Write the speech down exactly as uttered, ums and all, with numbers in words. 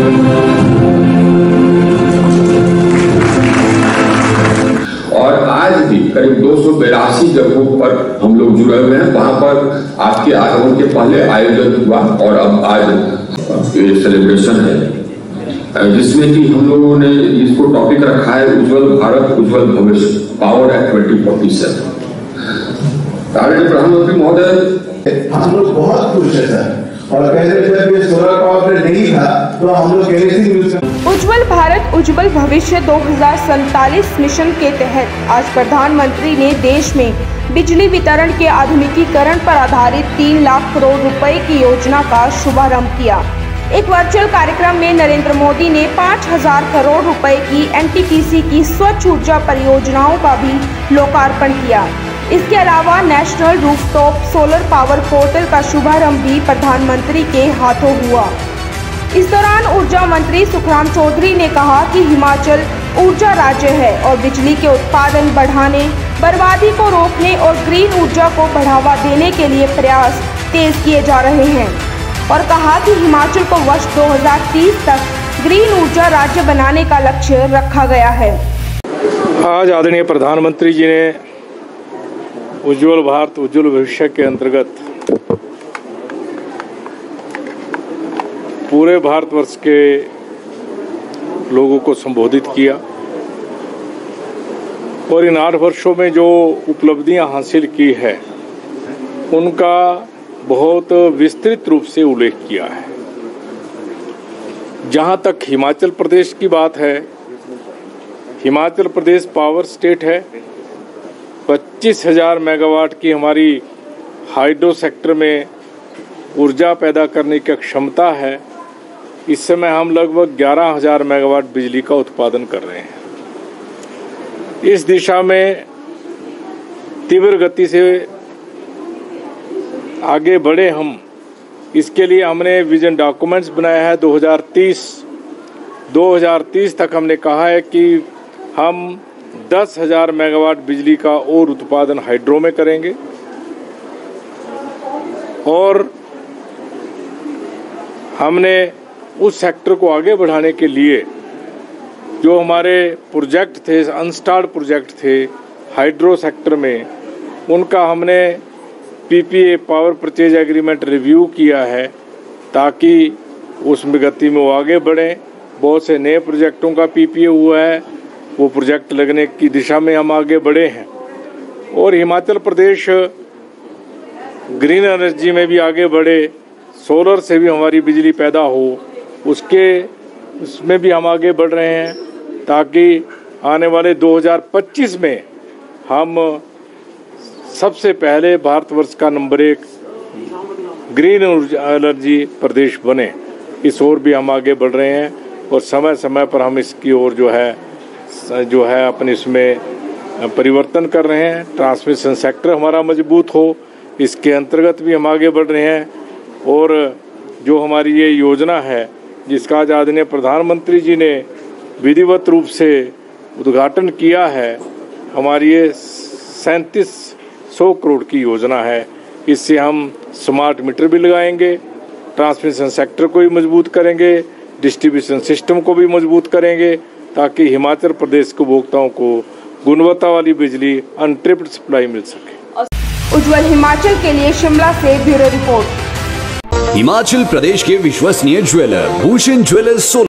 और आज भी करीब दो सौ बेरासी जगहों पर हम लोग जुड़े हुए हैं। वहां पर आपके आगमन के पहले आयोजन हुआ और अब आज ये सेलिब्रेशन है, जिसमें कि हम लोगों ने इसको टॉपिक रखा है उज्जवल Bharat Ujjwal Bhavishya, power at twenty forty seven. आदरणीय प्रधानमंत्री महोदय, हम लोग बहुत खुश है सर, और पहले जब ये सोलर पावर नहीं था तो हम लोग केरोसिन यूज कर। उज्जवल भारत उज्जवल भविष्य दो हज़ार सैंतालीस मिशन के तहत आज प्रधानमंत्री ने देश में बिजली वितरण के आधुनिकीकरण पर आधारित तीन लाख करोड़ रुपए की योजना का शुभारंभ किया। एक वर्चुअल कार्यक्रम में नरेंद्र मोदी ने पाँच हज़ार करोड़ रुपए की एन टी पी सी की स्वच्छ ऊर्जा परियोजनाओं का भी लोकार्पण किया। इसके अलावा national rooftop solar power portal का शुभारंभ भी प्रधानमंत्री के हाथों हुआ। इस दौरान ऊर्जा मंत्री सुखराम चौधरी ने कहा कि हिमाचल ऊर्जा राज्य है और बिजली के उत्पादन बढ़ाने, बर्बादी को रोकने और ग्रीन ऊर्जा को बढ़ावा देने के लिए प्रयास तेज किए जा रहे हैं, और कहा कि हिमाचल को वर्ष दो हज़ार तीस तक ग्रीन ऊर्जा राज्य बनाने का लक्ष्य रखा गया है। आज आदरणीय प्रधानमंत्री जी ने उज्जवल भारत उज्जवल भविष्य के अंतर्गत पूरे भारतवर्ष के लोगों को संबोधित किया और इन आठ वर्षों में जो उपलब्धियां हासिल की है उनका बहुत विस्तृत रूप से उल्लेख किया है। जहां तक हिमाचल प्रदेश की बात है, हिमाचल प्रदेश पावर स्टेट है। पच्चीस हजार मेगावाट की हमारी हाइड्रो सेक्टर में ऊर्जा पैदा करने की क्षमता है। इस समय हम लगभग ग्यारह हजार मेगावाट बिजली का उत्पादन कर रहे हैं। इस दिशा में तीव्र गति से आगे बढ़े हम, इसके लिए हमने विजन डॉक्यूमेंट्स बनाया है। दो हज़ार तीस दो हज़ार तीस तक हमने कहा है कि हम दस हजार मेगावाट बिजली का और उत्पादन हाइड्रो में करेंगे, और हमने उस सेक्टर को आगे बढ़ाने के लिए जो हमारे प्रोजेक्ट थे, अनस्टार्ट प्रोजेक्ट थे हाइड्रो सेक्टर में, उनका हमने P P A power purchase agreement review किया है ताकि उसमें गति में वो आगे बढ़ें। बहुत से नए प्रोजेक्टों का पी पी ए हुआ है, वो प्रोजेक्ट लगने की दिशा में हम आगे बढ़े हैं। और हिमाचल प्रदेश ग्रीन एनर्जी में भी आगे बढ़े, सोलर से भी हमारी बिजली पैदा हो, उसके उसमें भी हम आगे बढ़ रहे हैं ताकि आने वाले दो हज़ार पच्चीस में हम सबसे पहले भारतवर्ष का नंबर एक ग्रीन एनर्जी प्रदेश बने। इस ओर भी हम आगे बढ़ रहे हैं और समय समय पर हम इसकी ओर जो है जो है अपने इसमें परिवर्तन कर रहे हैं। ट्रांसमिशन सेक्टर हमारा मजबूत हो, इसके अंतर्गत भी हम आगे बढ़ रहे हैं। और जो हमारी ये योजना है जिसका आज आदरणीय प्रधानमंत्री जी ने विधिवत रूप से उद्घाटन किया है, हमारी ये सैंतीस सौ करोड़ की योजना है। इससे हम स्मार्ट मीटर भी लगाएंगे, ट्रांसमिशन सेक्टर को भी मजबूत करेंगे, डिस्ट्रीब्यूशन सिस्टम को भी मजबूत करेंगे ताकि हिमाचल प्रदेश के उपभोक्ताओं को गुणवत्ता वाली बिजली अनट्रिप्ड सप्लाई मिल सके। उज्जवल हिमाचल के लिए शिमला से ब्यूरो रिपोर्ट। हिमाचल प्रदेश के विश्वसनीय ज्वेलर भूषण ज्वेलर्स।